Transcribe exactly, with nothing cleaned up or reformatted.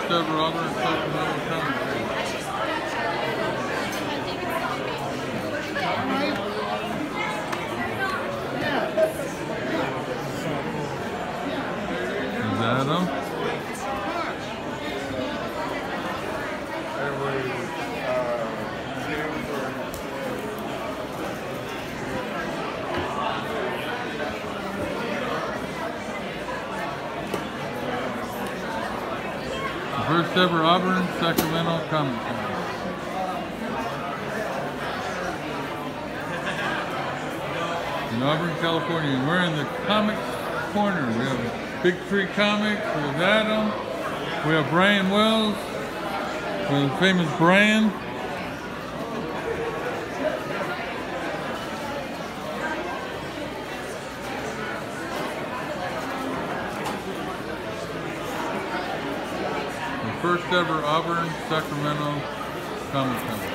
First ever Auburn Sacramento Comic Con. Is that him? First ever Auburn Sacramento Comic Con. In Auburn, California. And we're in the comics corner. We have Big Tree Comics, we have Adam, we have Brian Wells, we have the famous Brian. First ever Auburn Sacramento Comic Con.